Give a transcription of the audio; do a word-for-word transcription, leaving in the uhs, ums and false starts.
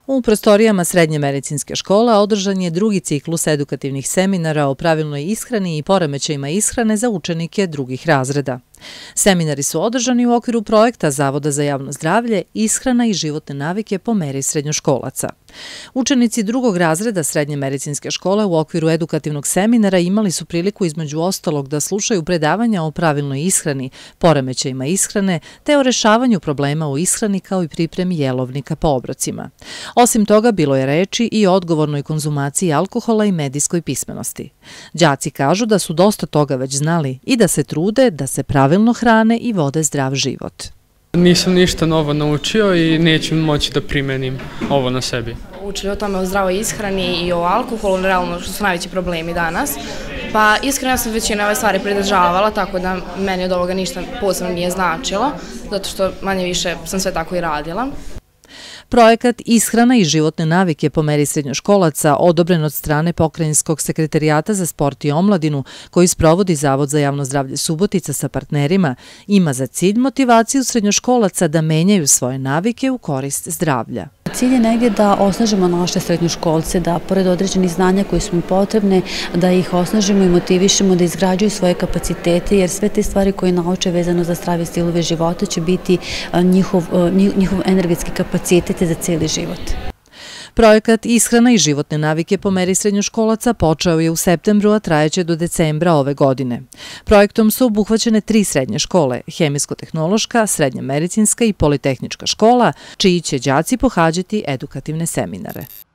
U prostorijama Srednje medicinske škole održan je drugi ciklus edukativnih seminara o pravilnoj ishrani i poremećajima ishrane za učenike drugih razreda. Seminari su održani u okviru projekta Zavoda za javno zdravlje, ishrana i životne navike po meri srednjoškolaca. Učenici drugog razreda Srednje medicinske škole u okviru edukativnog seminara imali su priliku između ostalog da slušaju predavanja o pravilnoj ishrani, poremećajima ishrane, te o rešavanju problema u ishrani kao i pripremi jelovnika po obrocima. Osim toga, bilo je reči i o odgovornoj konzumaciji alkohola i medijskoj pismenosti. Đaci kažu da su dosta toga već znali i da se trude da se pravilno hrane i vode zdrav život. Nisam ništa novo naučio i neću moći da primenim ovo na sebi. Učili o tome o zdravoj ishrani i o alkoholu, realno što su najveći problemi danas. Pa iskreno ja sam većinu ove stvari pridržavala, tako da meni od ovoga ništa posebno nije značilo, zato što manje više sam sve tako i radila. Projekat Ishrana i životne navike po meri srednjoškolaca, odobren od strane Pokrajinskog sekretarijata za sport i omladinu, koji sprovodi Zavod za javno zdravlje Subotica sa partnerima, ima za cilj motivaciju srednjoškolaca da menjaju svoje navike u korist zdravlja. Cilj je negdje da osnažimo naše srednjoškolce, da pored određenih znanja koji su im potrebne, da ih osnažimo i motivišemo da izgrađuju svoje kapacitete, jer sve te stvari koje nauče vezano za zdrave stilove života će biti njihov, njihov energetski kapacitet za cijeli život. Projekat Ishrana i životne navike po meri srednjoškolaca počeo je u septembru, a trajeće do decembra ove godine. Projektom su obuhvaćene tri srednje škole, Hemijsko-tehnološka, Srednja medicinska i Politehnička škola, čiji će đaci pohađati edukativne seminare.